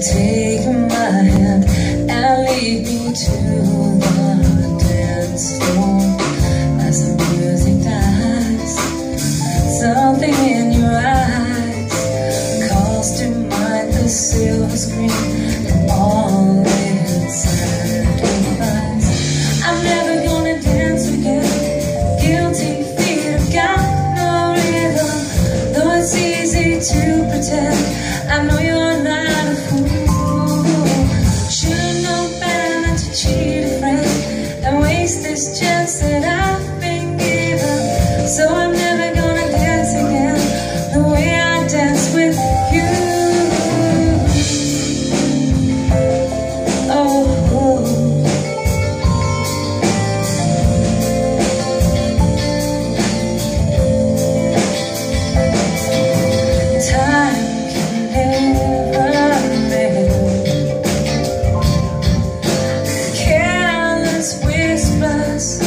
Take my hand and lead me to the dance floor. As the music dies, something in your eyes calls to mind the silver screen and all it signifies. I'm never gonna dance again. Guilty feet have got no rhythm. Though it's easy to pretend, I know you're not a fool. Should've known better than to cheat a friend and waste this chance that I've been given. So I'm never gonna dance again the way I dance with you.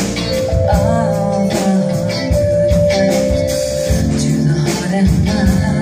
All the good friends to the heart and mind.